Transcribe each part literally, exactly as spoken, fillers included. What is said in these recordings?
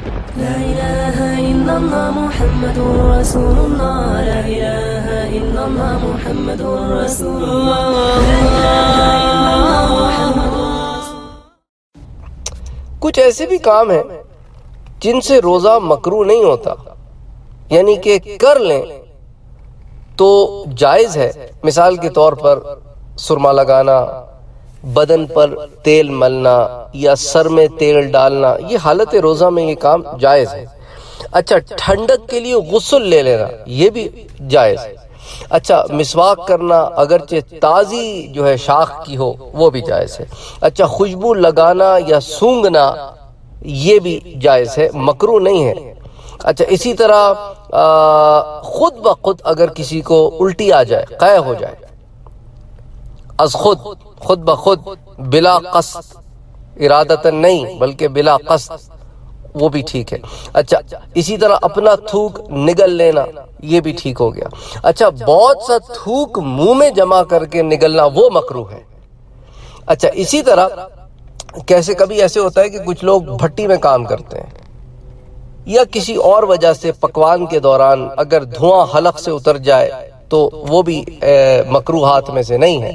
لا إله إلا الله محمد رسول الله لا إله إلا الله محمد رسول الله لا إله إلا الله محمد کچھ ایسے بھی کام ہیں جن سے روزہ مکروہ نہیں ہوتا، یعنی کہ کر لیں تو جائز ہے۔ مثال کے طور پر سرما لگانا، بدن پر تیل ملنا یا سر میں تیل ڈالنا، یہ حالت روزہ میں یہ کام جائز ہے۔ اچھا، ٹھنڈک کے لیے غسل لے لینا، یہ بھی جائز ہے۔ اچھا، مسواک کرنا اگرچہ تازی جو ہے شاخ کی ہو وہ بھی جائز ہے۔ اچھا، خوشبو لگانا یا سونگھنا یہ بھی جائز ہے، مکروہ نہیں ہے۔ اچھا، اسی طرح خود بخود اگر کسی کو الٹی آ جائے، قے ہو جائے، از خود خود بخود بلا قصد، ارادتاً نہیں بلکہ بلا قصد، وہ بھی ٹھیک ہے۔ اچھا، اسی طرح اپنا تھوک نگل لینا یہ بھی ٹھیک ہو گیا۔ اچھا، بہت سا تھوک منہ میں جمع کر کے نگلنا وہ مکروہ ہے۔ اچھا، اسی طرح کیسے کبھی ایسے ہوتا ہے کہ کچھ لوگ بھٹی میں کام کرتے ہیں یا کسی اور وجہ سے پکوان کے دوران اگر دھواں حلق سے اتر جائے تو وہ بھی مکروہات میں سے نہیں ہے۔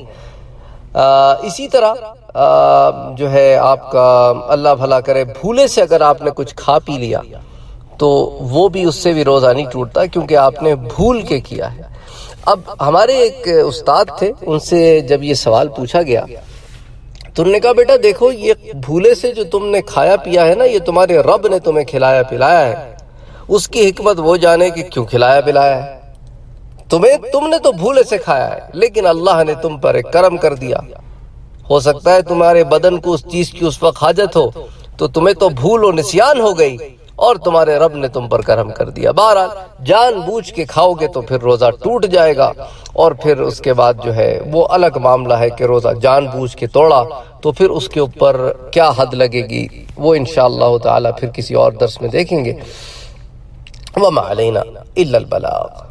اسی طرح جو ہے آپ کا اللہ بھلا کرے بھولے سے اگر آپ نے کچھ کھا پی لیا تو وہ بھی اس سے بھی روزہ نہیں ٹوٹتا کیونکہ آپ نے بھول کے کیا ہے۔ اب ہمارے ایک استاد تھے، ان سے جب یہ سوال پوچھا گیا تو انہوں نے کہا بیٹا دیکھو، یہ بھولے سے جو تم نے کھایا پیا ہے نا، یہ تمہارے رب نے تمہیں کھلایا پلایا ہے، اس کی حکمت وہ جانے کہ کیوں کھلایا پلایا ہے۔ تمہیں تم نے تو بھولے سے کھایا ہے لیکن اللہ نے تم پر ایک کرم کر دیا۔ ہو سکتا ہے تمہارے بدن کو اس چیز کی اس وقت حاجت ہو تو تمہیں تو بھول و نسیان ہو گئی اور تمہارے رب نے تم پر کرم کر دیا۔ بہرحال جان بوجھ کے کھاؤ گے تو پھر روزہ ٹوٹ جائے گا، اور پھر اس کے بعد جو ہے وہ الگ معاملہ ہے کہ روزہ جان بوجھ کے توڑا تو پھر اس کے اوپر کیا حد لگے گی، وہ انشاءاللہ تعالی پھر کسی اور درس میں دیکھیں گے۔ وَمَا عَلَيْنَا إِلَّا الْبَلَاغُ۔